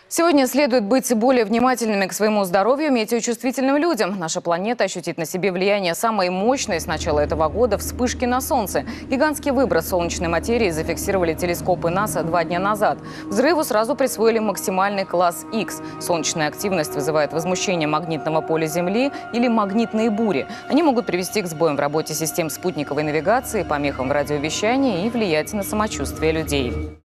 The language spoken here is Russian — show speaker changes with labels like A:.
A: Сегодня следует быть более внимательными к своему здоровью метеочувствительным людям. Наша планета ощутит на себе влияние самой мощной с начала этого года вспышки на Солнце. Гигантский выброс солнечной материи зафиксировали телескопы НАСА 2 дня назад. Взрыву сразу присвоили максимальный класс X. Солнечная активность вызывает возмущение магнитного поля Земли или магнитные бури. Они могут привести к сбоям в работе систем спутниковой навигации, помехам в радиовещании и влиять на самочувствие людей.